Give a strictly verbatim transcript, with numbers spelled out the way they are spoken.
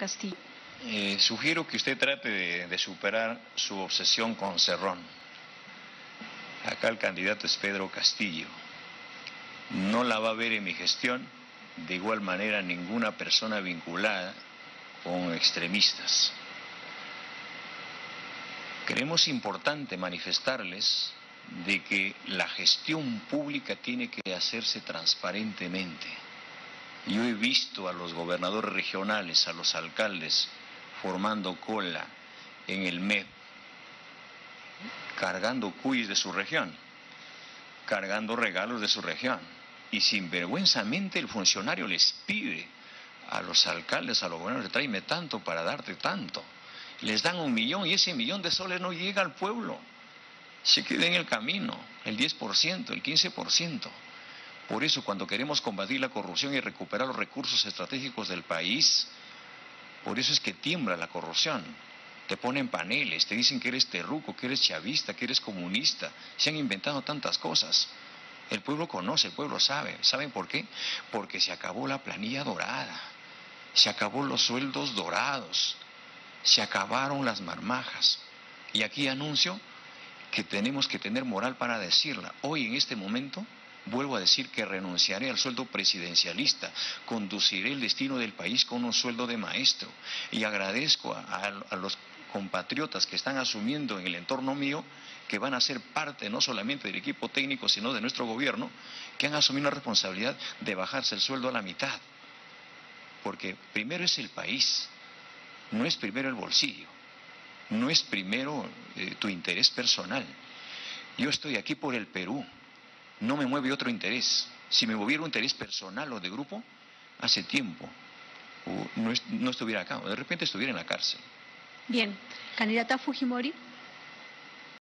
Castillo. Eh, sugiero que usted trate de, de superar su obsesión con Cerrón. Acá el candidato es Pedro Castillo. No la va a ver en mi gestión, de igual manera ninguna persona vinculada con extremistas. Creemos importante manifestarles de que la gestión pública tiene que hacerse transparentemente. Yo he visto a los gobernadores regionales, a los alcaldes, formando cola en el M E P, cargando cuyes de su región, cargando regalos de su región. Y sinvergüenzamente el funcionario les pide a los alcaldes, a los gobernadores, tráeme tanto para darte tanto. Les dan un millón y ese millón de soles no llega al pueblo. Se queda en el camino, el diez por ciento, el quince por ciento. Por eso cuando queremos combatir la corrupción y recuperar los recursos estratégicos del país, por eso es que tiembla la corrupción. Te ponen paneles, te dicen que eres terruco, que eres chavista, que eres comunista. Se han inventado tantas cosas. El pueblo conoce, el pueblo sabe. ¿Saben por qué? Porque se acabó la planilla dorada, se acabó los sueldos dorados, se acabaron las marmajas. Y aquí anuncio que tenemos que tener moral para decirla. Hoy, en este momento, vuelvo a decir que renunciaré al sueldo presidencialista, conduciré el destino del país con un sueldo de maestro. Y agradezco a, a, a los compatriotas que están asumiendo en el entorno mío, que van a ser parte no solamente del equipo técnico, sino de nuestro gobierno, que han asumido la responsabilidad de bajarse el sueldo a la mitad. Porque primero es el país, no es primero el bolsillo, no es primero eh, tu interés personal. Yo estoy aquí por el Perú, no me mueve otro interés. Si me moviera un interés personal o de grupo, hace tiempo no, no estuviera acá, o de repente estuviera en la cárcel. Bien, candidata Fujimori.